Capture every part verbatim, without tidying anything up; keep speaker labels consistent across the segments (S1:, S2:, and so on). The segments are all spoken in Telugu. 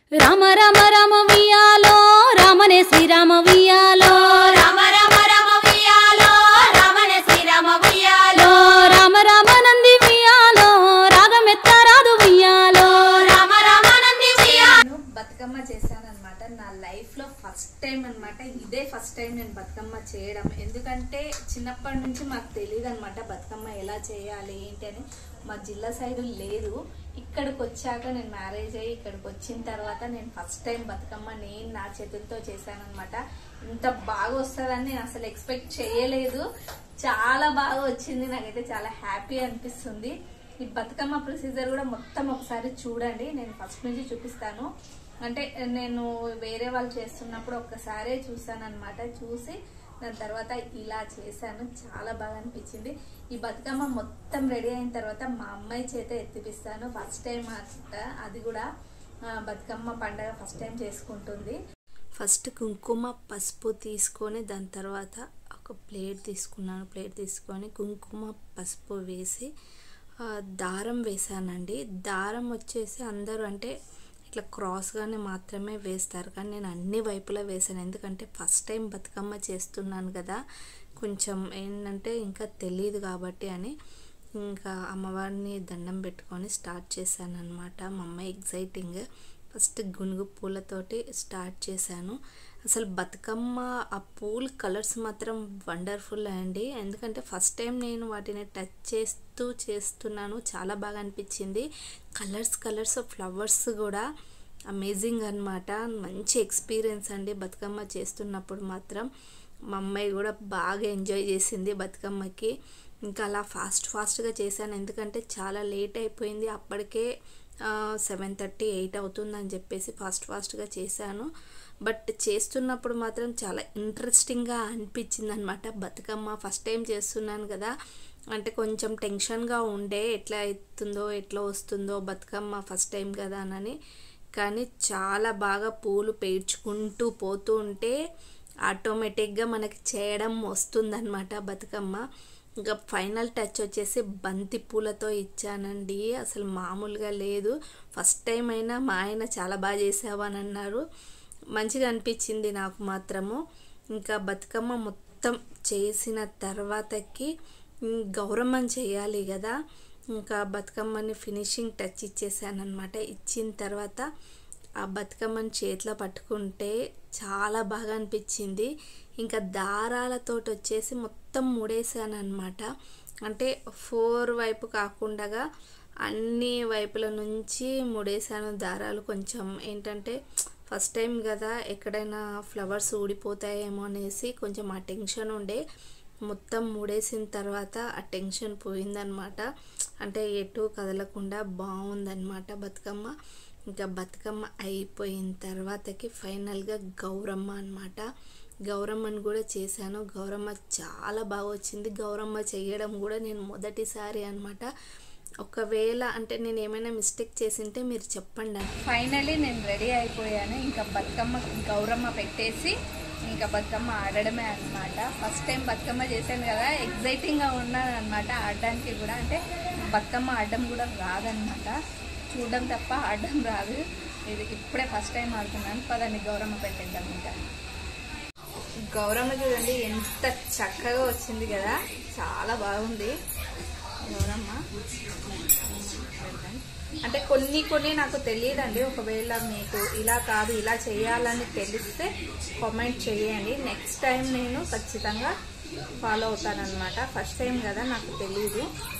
S1: రామ రామ రామ వియాలో రామనే శ్రీరామ వియాలో
S2: రామ రామ రామ వియాలో రామనే శ్రీరామ వియాలో
S1: రామ రామ నంది వియాలో రాగమెత్తరాదు వియాలో
S2: రామ రామ నంది వియాలో. బతుకమ్మ చేశాను అనమాట. నా లైఫ్ లో ఫస్ట్ టైం అనమాట. ఇదే ఫస్ట్ టైం నేను బతుకమ్మ చేయడం. ఎందుకంటే చిన్నప్పటి నుంచి మాకు తెలియదు అనమాట బతుకమ్మ ఎలా చేయాలి ఏంటి అని. మా జిల్లా సైడ్ లేదు. ఇక్కడికి వచ్చాక నేను మ్యారేజ్ అయ్యి ఇక్కడికి వచ్చిన తర్వాత నేను ఫస్ట్ టైం బతుకమ్మ నేను నా చేతులతో చేశాను అనమాట. ఇంత బాగా వస్తుందని నేను అసలు ఎక్స్పెక్ట్ చేయలేదు. చాలా బాగా వచ్చింది. నాకైతే చాలా హ్యాపీ అనిపిస్తుంది. ఈ బతుకమ్మ ప్రొసీజర్ కూడా మొత్తం ఒకసారి చూడండి. నేను ఫస్ట్ నుంచి చూపిస్తాను. అంటే నేను వేరే వాళ్ళు చేస్తున్నప్పుడు ఒక్కసారే చూసాను అనమాట. చూసి దాని తర్వాత ఇలా చేశాను. చాలా బాగా అనిపించింది. ఈ బతుకమ్మ మొత్తం రెడీ అయిన తర్వాత మా అమ్మాయి చేత ఎత్తిపిస్తాను. ఫస్ట్ టైం అంట అది కూడా బతుకమ్మ పండగ ఫస్ట్ టైం చేసుకుంటుంది.
S3: ఫస్ట్ కుంకుమ పసుపు తీసుకొని దాని తర్వాత ఒక ప్లేట్ తీసుకున్నాను. ప్లేట్ తీసుకొని కుంకుమ పసుపు వేసి దారం వేసానండి. దారం వచ్చేసి అందరూ అంటే ఇట్లా క్రాస్గానే మాత్రమే వేస్తారు, కానీ నేను అన్ని వైపులా వేసాను. ఎందుకంటే ఫస్ట్ టైం బతుకమ్మ చేస్తున్నాను కదా, కొంచెం ఏంటంటే ఇంకా తెలియదు కాబట్టి అని ఇంకా అమ్మవారిని దండం పెట్టుకొని స్టార్ట్ చేశాను అనమాట. మా అమ్మాయి ఎగ్జైటింగ్. ఫస్ట్ గునుగు పూలతోటి స్టార్ట్ చేశాను. అసలు బతుకమ్మ ఆ పూల్ కలర్స్ మాత్రం వండర్ఫుల్ అండి. ఎందుకంటే ఫస్ట్ టైం నేను వాటిని టచ్ చేస్తూ చేస్తున్నాను. చాలా బాగా అనిపించింది. కలర్స్ కలర్స్ ఫ్లవర్స్ కూడా అమేజింగ్ అనమాట. మంచి ఎక్స్పీరియన్స్ అండి బతుకమ్మ చేస్తున్నప్పుడు మాత్రం. మా అమ్మాయి కూడా బాగా ఎంజాయ్ చేసింది బతుకమ్మకి. ఇంకా అలా ఫాస్ట్ ఫాస్ట్గా చేశాను. ఎందుకంటే చాలా లేట్ అయిపోయింది. అప్పటికే సెవెన్ థర్టీ ఎయిట్ అవుతుందని చెప్పేసి ఫాస్ట్ ఫాస్ట్గా చేశాను. బట్ చేస్తున్నప్పుడు మాత్రం చాలా ఇంట్రెస్టింగ్గా అనిపించింది అనమాట. బతుకమ్మ ఫస్ట్ టైం చేస్తున్నాను కదా, అంటే కొంచెం టెన్షన్గా ఉండే ఎట్లా అవుతుందో ఎట్లా వస్తుందో బతుకమ్మ ఫస్ట్ టైం కదా అని. కానీ చాలా బాగా పూలు పేర్చుకుంటూ పోతూ ఉంటే ఆటోమేటిక్గా మనకి చేయడం వస్తుందన్నమాట బతుకమ్మ. ఇంకా ఫైనల్ టచ్ వచ్చేసి బంతి పూలతో ఇచ్చానండి. అసలు మామూలుగా లేదు. ఫస్ట్ టైం అయినా మా ఆయన చాలా బాగా చేసావు అని అన్నారు. మంచిగా అనిపించింది నాకు మాత్రము. ఇంకా బతుకమ్మ మొత్తం చేసిన తర్వాతకి గౌరమ్మని చేయాలి కదా, ఇంకా బతుకమ్మని ఫినిషింగ్ టచ్ ఇచ్చేసాను అనమాట. ఇచ్చిన తర్వాత ఆ బతుకమ్మని చేతిలో పట్టుకుంటే చాలా బాగా అనిపించింది. ఇంకా దారాలతోటి వచ్చేసి మొత్తం ముడేసాను అనమాట. అంటే ఫోర్ వైపు కాకుండా అన్ని వైపుల నుంచి ముడేసాను దారాలు. కొంచెం ఏంటంటే ఫస్ట్ టైం కదా, ఎక్కడైనా ఫ్లవర్స్ ఊడిపోతాయేమో అనేసి కొంచెం ఆ టెన్షన్ ఉండే. మొత్తం ముడేసిన తర్వాత ఆ టెన్షన్ పోయిందనమాట. అంటే ఎటు కదలకుండా బాగుందన్నమాట బతుకమ్మ. ఇంకా బతుకమ్మ అయిపోయిన తర్వాతకి ఫైనల్గా గౌరమ్మ అనమాట. గౌరమ్మని కూడా చేశాను. గౌరమ్మ చాలా బాగా వచ్చింది. గౌరమ్మ చేయడం కూడా నేను మొదటిసారి అనమాట. ఒకవేళ అంటే నేను ఏమైనా మిస్టేక్ చేసింటే మీరు చెప్పండి.
S2: ఫైనలీ నేను రెడీ అయిపోయాను. ఇంకా బతుకమ్మ గౌరమ్మ పెట్టేసి ఇంకా బతుకమ్మ ఆడడమే అనమాట. ఫస్ట్ టైం బతుకమ్మ చేశాను కదా, ఎగ్జైటింగ్గా ఉన్నాను అనమాట ఆడడానికి కూడా. అంటే బతుకమ్మ ఆడడం కూడా రాదనమాట, చూడడం తప్ప ఆడడం రాదు. ఇది ఇప్పుడే ఫస్ట్ టైం ఆడుతున్నాను. పదండి గౌరమ్మ పెట్టేద్దాం. ఇంకా గౌరమ్మ చూడండి ఎంత చక్కగా వచ్చింది కదా, చాలా బాగుంది గౌరమ్మ. అంటే కొన్ని కొన్ని నాకు తెలియదండి. ఒకవేళ మీకు ఇలా కాదు ఇలా చేయాలని తెలిస్తే కామెంట్ చేయండి. నెక్స్ట్ టైం నేను ఖచ్చితంగా ఫాలో అవుతానన్నమాట. ఫస్ట్ టైం కదా, నాకు తెలీదు.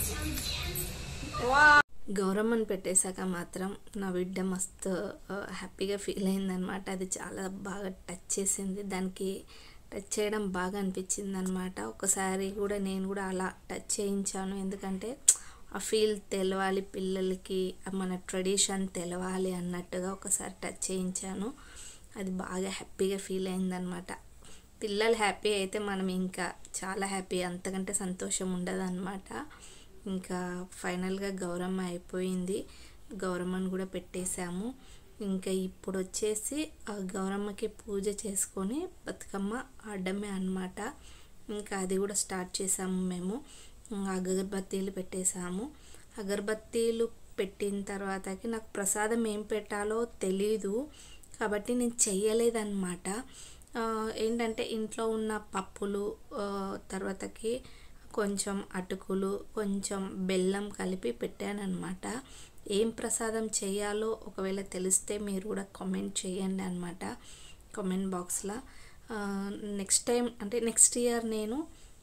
S2: వా
S3: గౌరమ్మని పెట్టేశాక మాత్రం నా బిడ్డ మస్తు హ్యాపీగా ఫీల్ అయిందనమాట. అది చాలా బాగా టచ్ చేసింది. దానికి టచ్ చేయడం బాగా అనిపించింది అనమాట. ఒకసారి కూడా నేను కూడా అలా టచ్ చేయించాను. ఎందుకంటే ఆ ఫీల్ తెలవాలి పిల్లలకి, మన ట్రెడిషన్ తెలవాలి అన్నట్టుగా ఒకసారి టచ్ చేయించాను. అది బాగా హ్యాపీగా ఫీల్ అయిందనమాట. పిల్లలు హ్యాపీ అయితే మనం ఇంకా చాలా హ్యాపీ, అంతకంటే సంతోషం ఉండదు అనమాట. ఇంకా ఫైనల్గా గౌరమ్మ అయిపోయింది. గౌరమ్మని కూడా పెట్టేశాము. ఇంకా ఇప్పుడు వచ్చేసి ఆ గౌరమ్మకి పూజ చేసుకొని బతుకమ్మ ఆడడమే అనమాట. ఇంకా అది కూడా స్టార్ట్ చేసాము మేము. అగరబత్తీలు పెట్టేసాము. అగరబత్తీలు పెట్టిన తర్వాతకి నాకు ప్రసాదం ఏం పెట్టాలో తెలీదు కాబట్టి నేను చెయ్యలేదన్నమాట. ఏంటంటే ఇంట్లో ఉన్న పప్పులు తర్వాతకి కొంచెం అటుకులు కొంచెం బెల్లం కలిపి పెట్టానన్నమాట. ఏం ప్రసాదం చేయాలో ఒకవేళ తెలిస్తే మీరు కూడా కామెంట్ చేయండి అన్నమాట కామెంట్ బాక్స్లో. నెక్స్ట్ టైం అంటే నెక్స్ట్ ఇయర్ నేను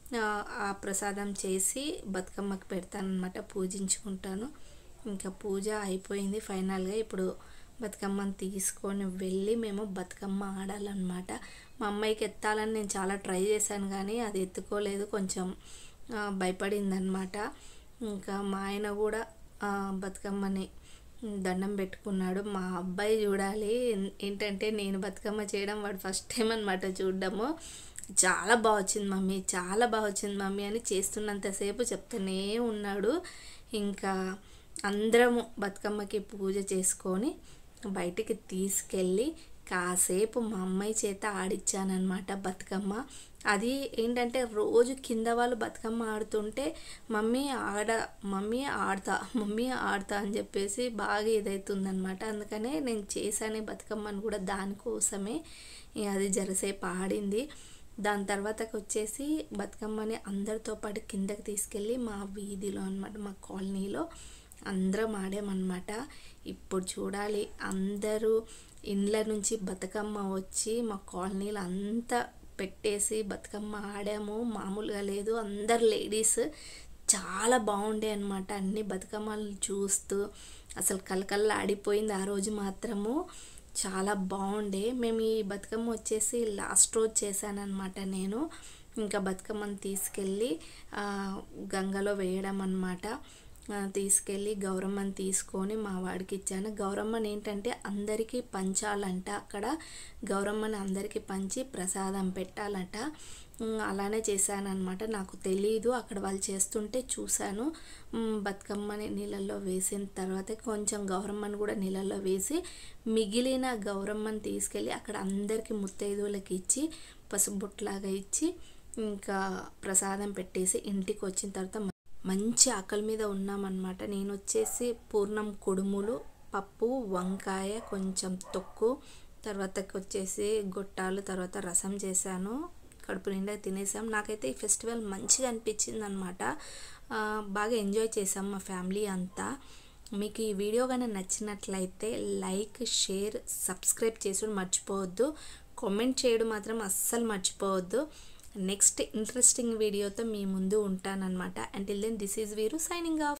S3: ఆ ప్రసాదం చేసి బతుకమ్మకి పెడతానన్నమాట, పూజించుకుంటాను. ఇంకా పూజ అయిపోయింది ఫైనల్గా. ఇప్పుడు బతుకమ్మని తీసుకొని వెళ్ళి మేము బతుకమ్మ ఆడాలన్నమాట. మా అమ్మాయికి ఎత్తాలని నేను చాలా ట్రై చేశాను కానీ అది ఎత్తుకోలేదు, కొంచెం భయపడిందనమాట. ఇంకా మా ఆయన కూడా బతుకమ్మని దండం పెట్టుకున్నాడు. మా అబ్బాయి చూడాలి ఏంటంటే నేను బతుకమ్మ చేయడం వాడు ఫస్ట్ టైం అనమాట చూడడము. చాలా బాగా వచ్చింది మమ్మీ, చాలా బాగా వచ్చింది మమ్మీ అని చేస్తున్నంతసేపు చెప్తూనే ఉన్నాడు. ఇంకా అందరము బతుకమ్మకి పూజ చేసుకొని బయటికి తీసుకెళ్ళి కాసేపు మా అమ్మాయి చేత ఆడిచ్చానమాట బతుకమ్మ. అది ఏంటంటే రోజు కింద వాళ్ళు బతుకమ్మ ఆడుతుంటే మమ్మీ ఆడ మమ్మీ ఆడతా మమ్మీ ఆడతా అని చెప్పేసి బాగా ఇదవుతుందనమాట. అందుకనే నేను చేశాను బతుకమ్మని కూడా దానికోసమే. అది జరసేపు ఆడింది. దాని తర్వాతకి వచ్చేసి బతుకమ్మని అందరితో పాటు కిందకి తీసుకెళ్ళి మా వీధిలో అనమాట, మా కాలనీలో అందరం ఆడామన్నమాట. ఇప్పుడు చూడాలి అందరూ ఇండ్ల నుంచి బతుకమ్మ వచ్చి మా కాలనీలో అంతా పెట్టేసి బతుకమ్మ ఆడాము. మామూలుగా లేదు, అందరు లేడీస్ చాలా బాగుండే అనమాట. అన్ని బతుకమ్మలు చూస్తూ అసలు కలకల్లా ఆడిపోయింది ఆ రోజు మాత్రము. చాలా బాగుండే. మేము ఈ బతుకమ్మ వచ్చేసి లాస్ట్ రోజు చేశానన్నమాట నేను. ఇంకా బతుకమ్మని తీసుకెళ్ళి గంగలో వేయడం అన్నమాట. తీసుకెళ్ళి గౌరమ్మని తీసుకొని మా వాడికి ఇచ్చాను. గౌరమ్మని ఏంటంటే అందరికీ పంచాలంట, అక్కడ గౌరమ్మని అందరికీ పంచి ప్రసాదం పెట్టాలంట. అలానే చేశానన్నమాట. నాకు తెలీదు, అక్కడ వాళ్ళు చేస్తుంటే చూశాను. బతుకమ్మని నీళ్ళల్లో వేసిన తర్వాత కొంచెం గౌరమ్మని కూడా నీళ్ళల్లో వేసి మిగిలిన గౌరమ్మని తీసుకెళ్ళి అక్కడ అందరికీ ముత్తైదువులకి ఇచ్చి పసుబొట్లాగా ఇచ్చి ఇంకా ప్రసాదం పెట్టేసి ఇంటికి వచ్చిన తర్వాత మంచి ఆకలి మీద ఉన్నామన్నమాట. నేను వచ్చేసి పూర్ణం కుడుములు, పప్పు, వంకాయ, కొంచెం తొక్కు, తర్వాతకి వచ్చేసి గొట్టాలు, తర్వాత రసం చేశాను. కడుపు నిండా తినేసాం. నాకైతే ఈ ఫెస్టివల్ మంచిగా అనిపించింది అనమాట. బాగా ఎంజాయ్ చేసాం మా ఫ్యామిలీ అంతా. మీకు ఈ వీడియో కానీ నచ్చినట్లయితే లైక్, షేర్, సబ్స్క్రైబ్ చేసుడు మర్చిపోవద్దు. కామెంట్ చేయడం మాత్రం అస్సలు మర్చిపోవద్దు. నెక్స్ట్ ఇంట్రెస్టింగ్ వీడియోతో మీ ముందు ఉంటానన్నమాట. Until then this is Veeru signing of.